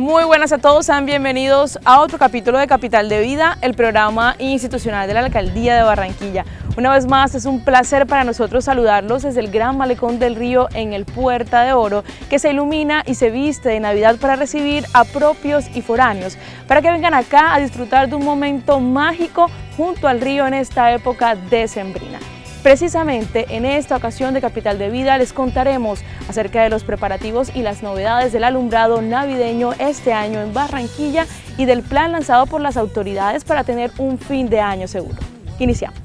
Muy buenas a todos, sean bienvenidos a otro capítulo de Capital de Vida, el programa institucional de la Alcaldía de Barranquilla. Una vez más es un placer para nosotros saludarlos desde el Gran Malecón del Río en el Puerta de Oro, que se ilumina y se viste de Navidad para recibir a propios y foráneos, para que vengan acá a disfrutar de un momento mágico junto al río en esta época decembrina. Precisamente en esta ocasión de Capital de Vida les contaremos acerca de los preparativos y las novedades del alumbrado navideño este año en Barranquilla y del plan lanzado por las autoridades para tener un fin de año seguro. Iniciamos.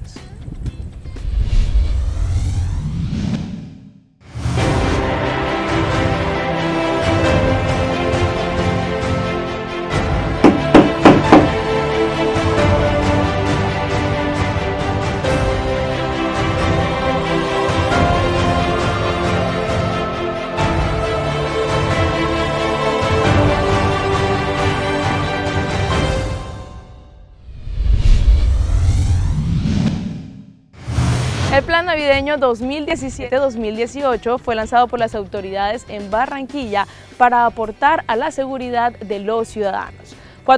El Plan Navideño 2017-2018 fue lanzado por las autoridades en Barranquilla para aportar a la seguridad de los ciudadanos.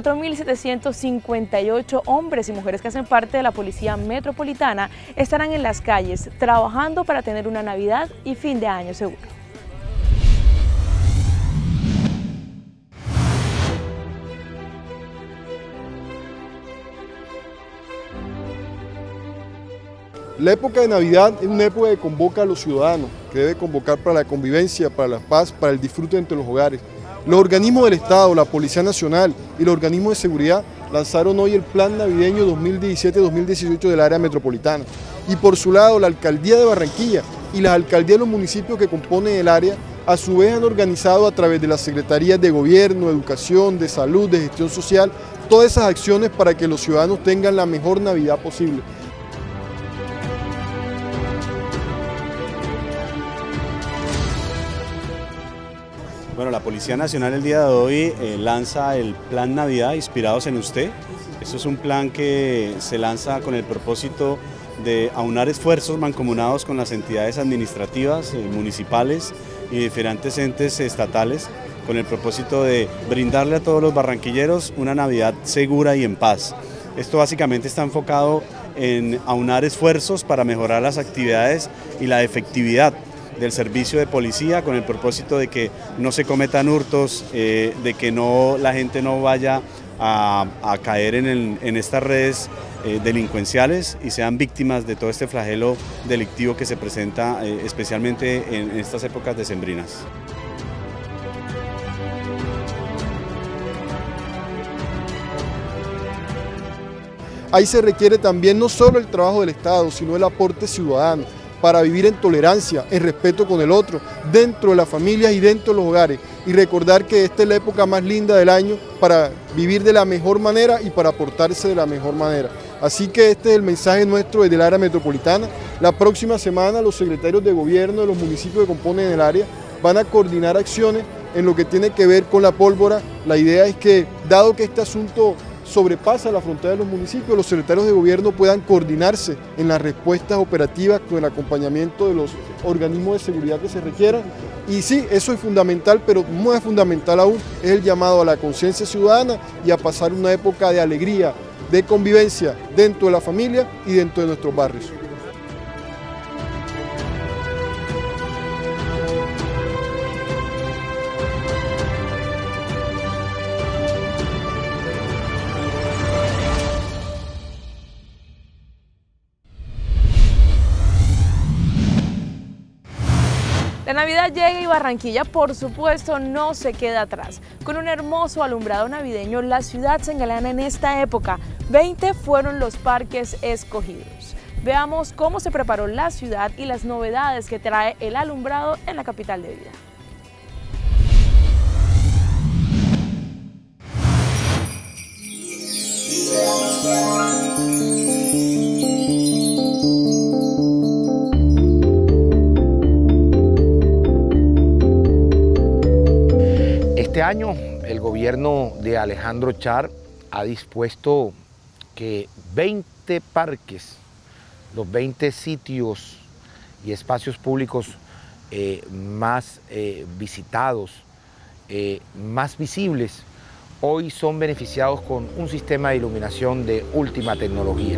4.758 hombres y mujeres que hacen parte de la Policía Metropolitana estarán en las calles trabajando para tener una Navidad y fin de año seguro. La época de Navidad es una época que convoca a los ciudadanos, que debe convocar para la convivencia, para la paz, para el disfrute entre los hogares. Los organismos del Estado, la Policía Nacional y los organismos de seguridad lanzaron hoy el Plan Navideño 2017-2018 del área metropolitana. Y por su lado, la Alcaldía de Barranquilla y las alcaldías de los municipios que componen el área, a su vez han organizado a través de las Secretarías de Gobierno, Educación, de Salud, de Gestión Social, todas esas acciones para que los ciudadanos tengan la mejor Navidad posible. Bueno, la Policía Nacional el día de hoy lanza el Plan Navidad Inspirados en Usted. Esto es un plan que se lanza con el propósito de aunar esfuerzos mancomunados con las entidades administrativas, municipales y diferentes entes estatales, con el propósito de brindarle a todos los barranquilleros una Navidad segura y en paz. Esto básicamente está enfocado en aunar esfuerzos para mejorar las actividades y la efectividad del servicio de policía, con el propósito de que no se cometan hurtos, de que la gente no vaya a caer en estas redes delincuenciales y sean víctimas de todo este flagelo delictivo que se presenta especialmente en estas épocas decembrinas. Ahí se requiere también no solo el trabajo del Estado, sino el aporte ciudadano, para vivir en tolerancia, en respeto con el otro, dentro de las familias y dentro de los hogares. Y recordar que esta es la época más linda del año para vivir de la mejor manera y para aportarse de la mejor manera. Así que este es el mensaje nuestro desde el área metropolitana. La próxima semana los secretarios de gobierno de los municipios que componen el área van a coordinar acciones en lo que tiene que ver con la pólvora. La idea es que, dado que este asunto sobrepasa la frontera de los municipios, los secretarios de gobierno puedan coordinarse en las respuestas operativas con el acompañamiento de los organismos de seguridad que se requieran. Y sí, eso es fundamental, pero más fundamental aún es el llamado a la conciencia ciudadana y a pasar una época de alegría, de convivencia dentro de la familia y dentro de nuestros barrios. La Navidad llega y Barranquilla, por supuesto, no se queda atrás. Con un hermoso alumbrado navideño, la ciudad se engalana en esta época. 20 fueron los parques escogidos. Veamos cómo se preparó la ciudad y las novedades que trae el alumbrado en la Capital de Vida. Este año el gobierno de Alejandro Char ha dispuesto que 20 parques, los 20 sitios y espacios públicos más visitados, más visibles, hoy son beneficiados con un sistema de iluminación de última tecnología.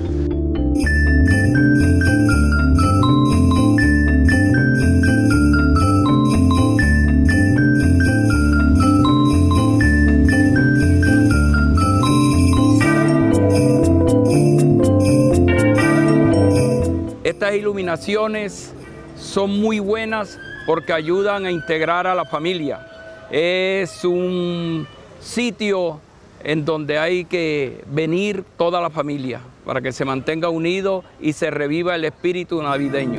Estas iluminaciones son muy buenas porque ayudan a integrar a la familia. Es un sitio en donde hay que venir toda la familia para que se mantenga unido y se reviva el espíritu navideño.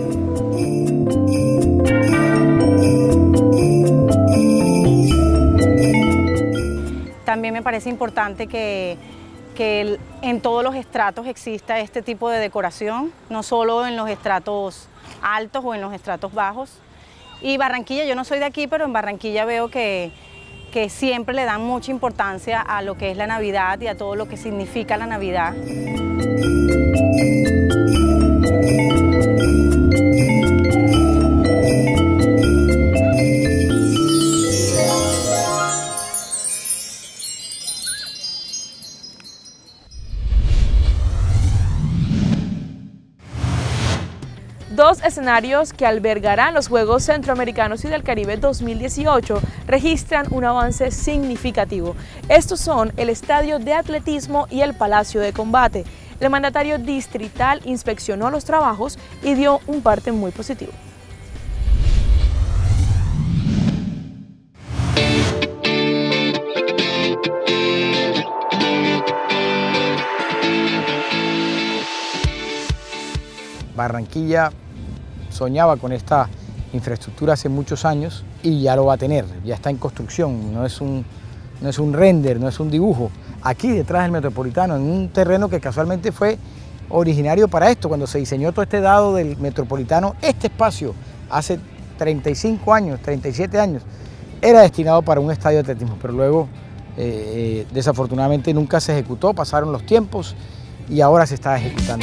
También me parece importante que en todos los estratos exista este tipo de decoración, no solo en los estratos altos o en los estratos bajos. Y Barranquilla, yo no soy de aquí, pero en Barranquilla veo que siempre le dan mucha importancia a lo que es la Navidad y a todo lo que significa la Navidad. Dos escenarios que albergarán los Juegos Centroamericanos y del Caribe 2018 registran un avance significativo. Estos son el Estadio de Atletismo y el Palacio de Combate. El mandatario distrital inspeccionó los trabajos y dio un parte muy positivo. Barranquilla soñaba con esta infraestructura hace muchos años y ya lo va a tener, ya está en construcción, no es un render, no es un dibujo. Aquí detrás del Metropolitano, en un terreno que casualmente fue originario para esto, cuando se diseñó todo este dado del Metropolitano, este espacio hace 35 años, 37 años, era destinado para un estadio de atletismo, pero luego desafortunadamente nunca se ejecutó, pasaron los tiempos y ahora se está ejecutando.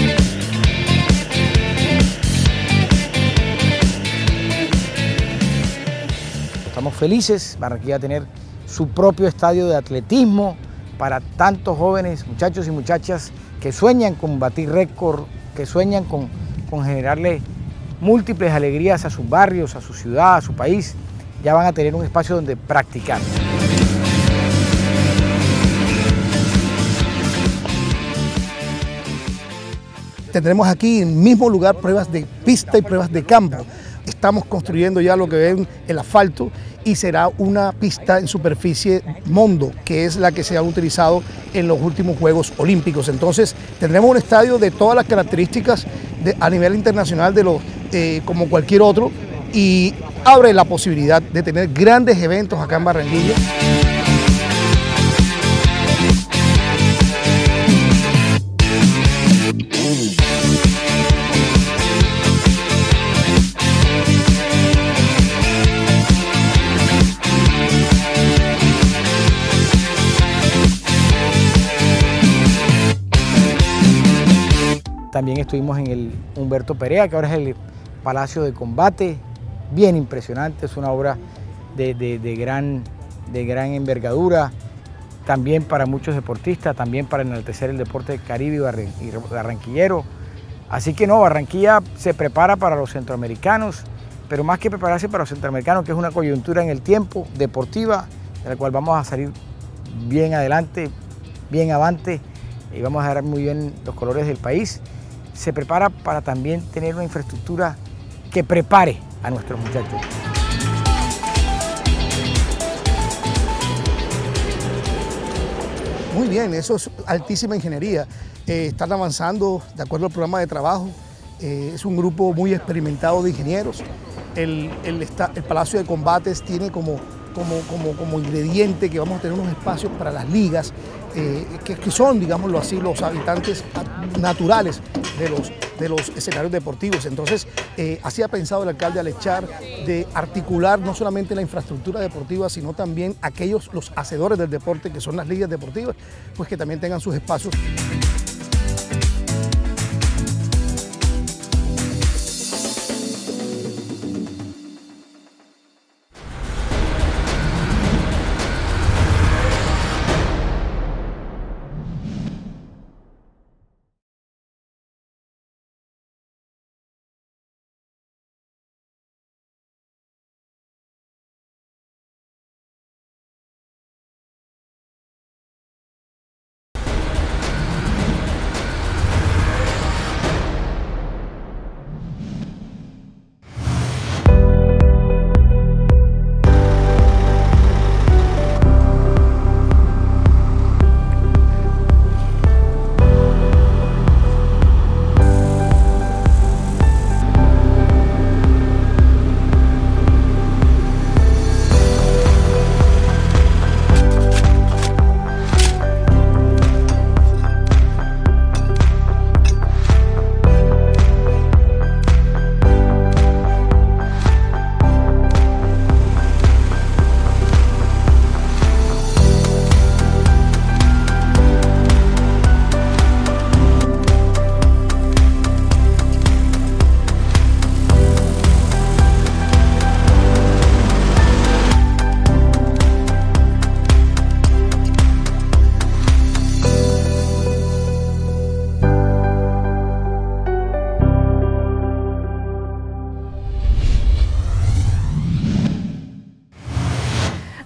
Estamos felices, Barranquilla va a tener su propio estadio de atletismo para tantos jóvenes, muchachos y muchachas que sueñan con batir récord, que sueñan con generarle múltiples alegrías a sus barrios, a su ciudad, a su país. Ya van a tener un espacio donde practicar. Tendremos aquí en el mismo lugar pruebas de pista y pruebas de campo. Estamos construyendo ya lo que ven el asfalto y será una pista en superficie Mondo, que es la que se ha utilizado en los últimos Juegos Olímpicos. Entonces tendremos un estadio de todas las características a nivel internacional como cualquier otro y abre la posibilidad de tener grandes eventos acá en Barranquilla. También estuvimos en el Humberto Perea, que ahora es el Palacio de Combate, bien impresionante, es una obra de gran envergadura, también para muchos deportistas, también para enaltecer el deporte caribe y barranquillero. Así que no, Barranquilla se prepara para los centroamericanos, pero más que prepararse para los centroamericanos, que es una coyuntura en el tiempo deportiva, de la cual vamos a salir bien adelante, bien avante, y vamos a dar muy bien los colores del país. Se prepara para también tener una infraestructura que prepare a nuestros muchachos. Muy bien, eso es altísima ingeniería. Están avanzando de acuerdo al programa de trabajo. Es un grupo muy experimentado de ingenieros. El Palacio de Combates tiene como ingrediente que vamos a tener unos espacios para las ligas, que son, digámoslo así, los habitantes naturales de los escenarios deportivos. Entonces, así ha pensado el alcalde Alex Char de articular no solamente la infraestructura deportiva, sino también los hacedores del deporte, que son las ligas deportivas, pues que también tengan sus espacios.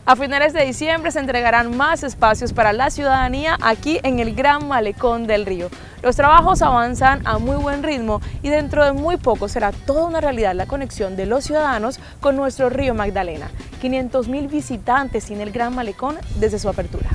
A finales de diciembre se entregarán más espacios para la ciudadanía aquí en el Gran Malecón del Río. Los trabajos avanzan a muy buen ritmo y dentro de muy poco será toda una realidad la conexión de los ciudadanos con nuestro río Magdalena. 500.000 visitantes tiene el Gran Malecón desde su apertura.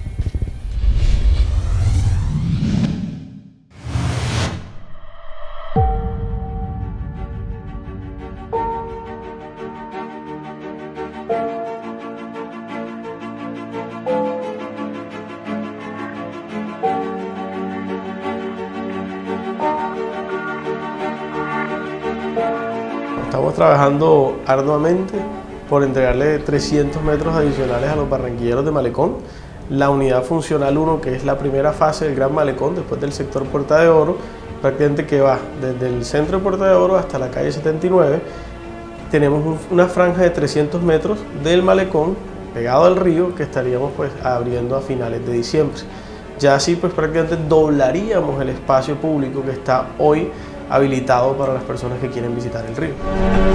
Estamos trabajando arduamente por entregarle 300 metros adicionales a los barranquilleros de Malecón. La unidad funcional 1, que es la primera fase del Gran Malecón, después del sector Puerta de Oro, prácticamente que va desde el centro de Puerta de Oro hasta la calle 79. Tenemos una franja de 300 metros del Malecón pegado al río que estaríamos pues abriendo a finales de diciembre. Ya así pues prácticamente doblaríamos el espacio público que está hoy habilitado para las personas que quieren visitar el río.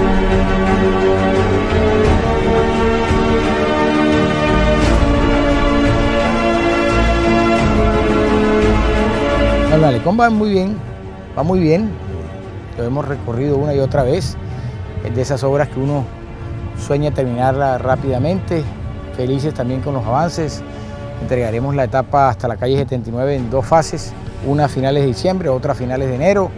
El Malecón va muy bien, lo hemos recorrido una y otra vez, es de esas obras que uno sueña terminarla rápidamente, felices también con los avances. Entregaremos la etapa hasta la calle 79 en 2 fases, una a finales de diciembre, otra a finales de enero.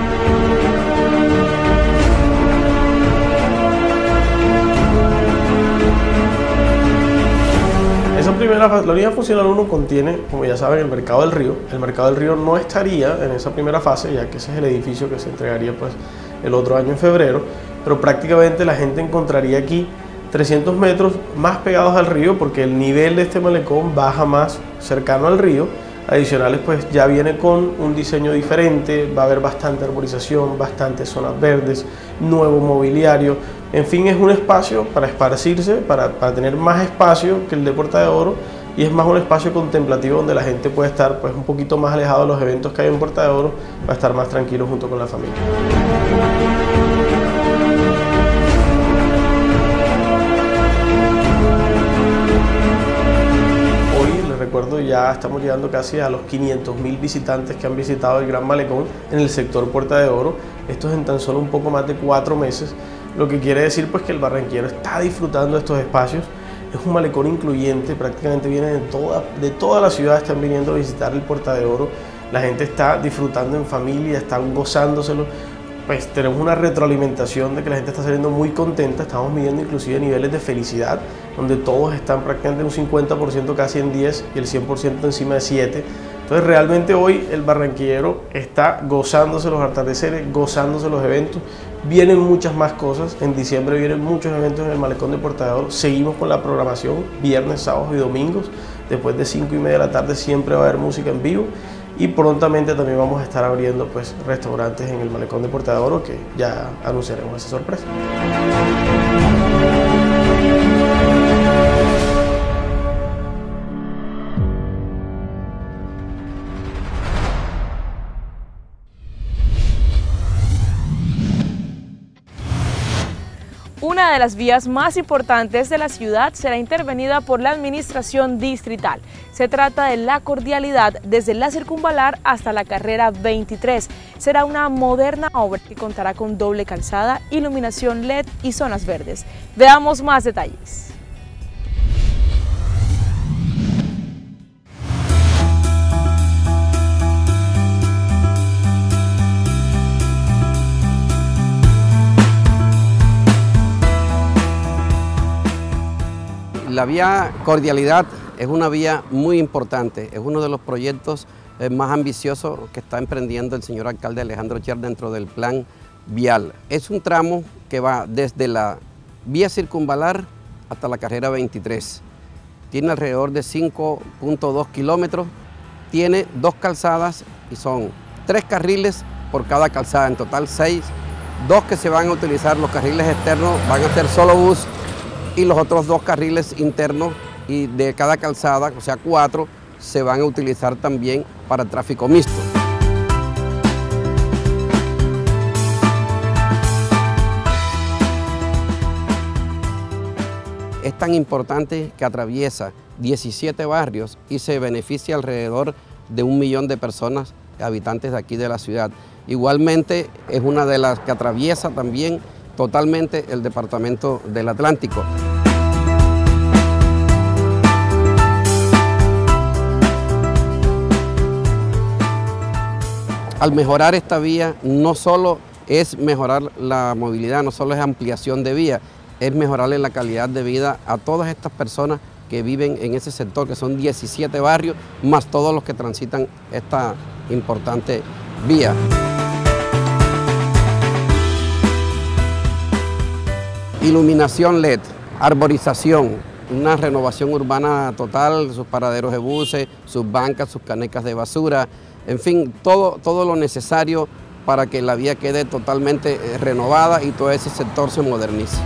La unidad funcional 1 contiene, como ya saben, el Mercado del Río. El Mercado del Río no estaría en esa primera fase, ya que ese es el edificio que se entregaría pues, el otro año en febrero, pero prácticamente la gente encontraría aquí 300 metros más pegados al río, porque el nivel de este malecón baja más cercano al río. Adicionales, pues ya viene con un diseño diferente, va a haber bastante arborización, bastantes zonas verdes, nuevo mobiliario, en fin, es un espacio para esparcirse, para tener más espacio que el de Puerta de Oro, y es más un espacio contemplativo donde la gente puede estar pues un poquito más alejado de los eventos que hay en Puerta de Oro, para estar más tranquilo junto con la familia. Recuerdo, ya estamos llegando casi a los 500.000 visitantes que han visitado el Gran Malecón en el sector Puerta de Oro. Esto es en tan solo un poco más de 4 meses, lo que quiere decir pues que el barranquillero está disfrutando de estos espacios. Es un malecón incluyente, prácticamente viene de toda la ciudad, están viniendo a visitar el Puerta de Oro. La gente está disfrutando en familia, están gozándoselo. Pues tenemos una retroalimentación de que la gente está saliendo muy contenta, estamos midiendo inclusive niveles de felicidad, donde todos están prácticamente un 50% casi en 10 y el 100% encima de 7. Entonces realmente hoy el barranquillero está gozándose los atardeceres, gozándose los eventos. Vienen muchas más cosas, en diciembre vienen muchos eventos en el Malecón de Puerta de Oro. Seguimos con la programación, viernes, sábados y domingos. Después de 5:30 de la tarde siempre va a haber música en vivo. Y prontamente también vamos a estar abriendo pues, restaurantes en el Malecón de Puerta de Oro, que ya anunciaremos esa sorpresa. Una de las vías más importantes de la ciudad será intervenida por la administración distrital. Se trata de La Cordialidad desde la Circunvalar hasta la carrera 23. Será una moderna obra que contará con doble calzada, iluminación LED y zonas verdes. Veamos más detalles. La vía Cordialidad es una vía muy importante, es uno de los proyectos más ambiciosos que está emprendiendo el señor alcalde Alejandro Cher dentro del plan vial. Es un tramo que va desde la vía Circunvalar hasta la carrera 23. Tiene alrededor de 5.2 kilómetros, tiene 2 calzadas y son 3 carriles por cada calzada, en total 6, 2 que se van a utilizar, los carriles externos van a ser solo bus, y los otros 2 carriles internos y de cada calzada, o sea 4, se van a utilizar también para tráfico mixto. es tan importante que atraviesa 17 barrios y se beneficia alrededor de 1 millón de personas, habitantes de aquí de la ciudad. Igualmente es una de las que atraviesa también totalmente el departamento del Atlántico. Al mejorar esta vía, no solo es mejorar la movilidad, no solo es ampliación de vía, es mejorarle la calidad de vida a todas estas personas que viven en ese sector, que son 17 barrios, más todos los que transitan esta importante vía. Iluminación LED, arborización, una renovación urbana total, sus paraderos de buses, sus bancas, sus canecas de basura, en fin, todo lo necesario para que la vía quede totalmente renovada y todo ese sector se modernice.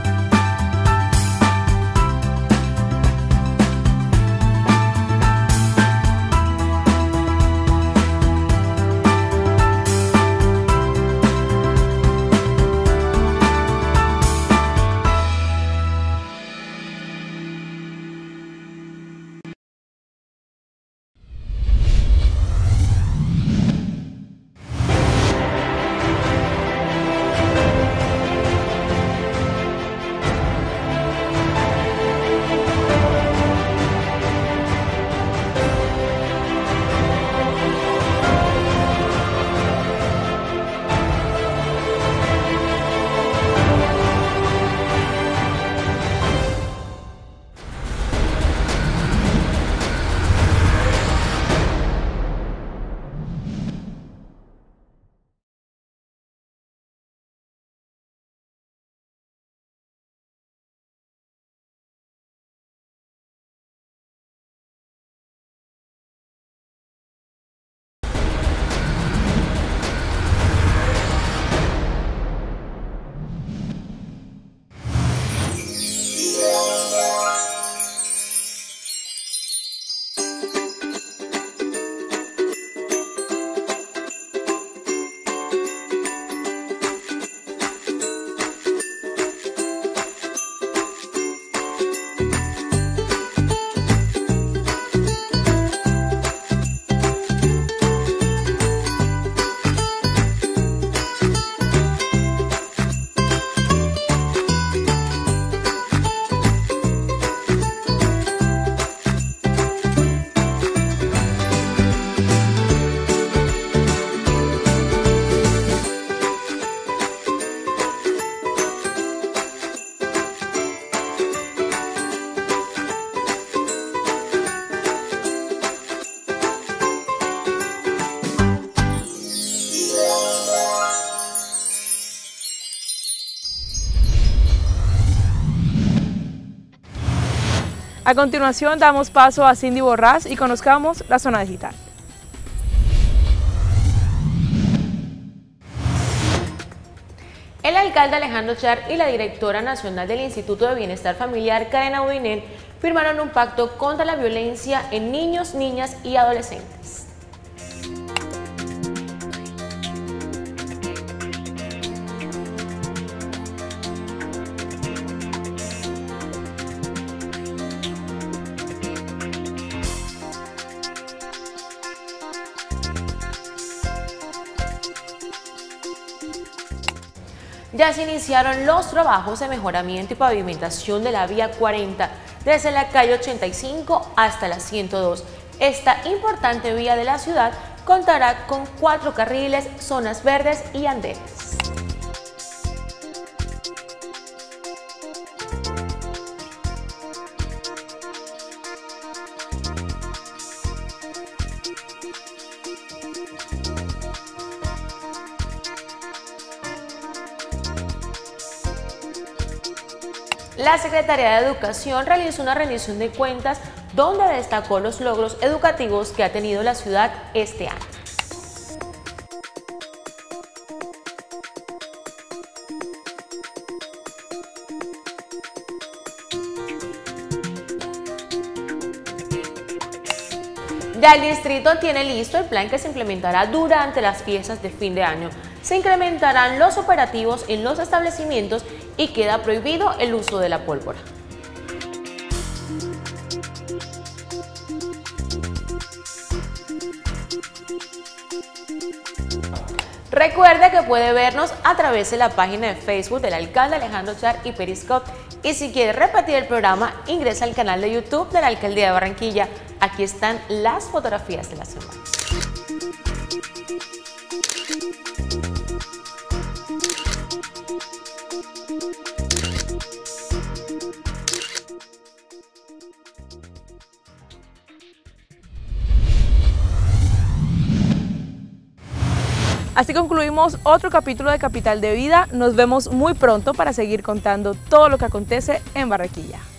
A continuación damos paso a Cindy Borrás y conozcamos la zona digital. El alcalde Alejandro Char y la directora nacional del Instituto de Bienestar Familiar, Karen Audinel, firmaron un pacto contra la violencia en niños, niñas y adolescentes. Ya se iniciaron los trabajos de mejoramiento y pavimentación de la vía 40 desde la calle 85 hasta la 102. Esta importante vía de la ciudad contará con 4 carriles, zonas verdes y andenes. La Secretaría de Educación realizó una rendición de cuentas donde destacó los logros educativos que ha tenido la ciudad este año. Ya el distrito tiene listo el plan que se implementará durante las fiestas de fin de año. Se incrementarán los operativos en los establecimientos y queda prohibido el uso de la pólvora. Recuerde que puede vernos a través de la página de Facebook del alcalde Alejandro Char y Periscope. Y si quiere repetir el programa, ingresa al canal de YouTube de la Alcaldía de Barranquilla. Aquí están las fotografías de la semana. Así concluimos otro capítulo de Capital de Vida. Nos vemos muy pronto para seguir contando todo lo que acontece en Barranquilla.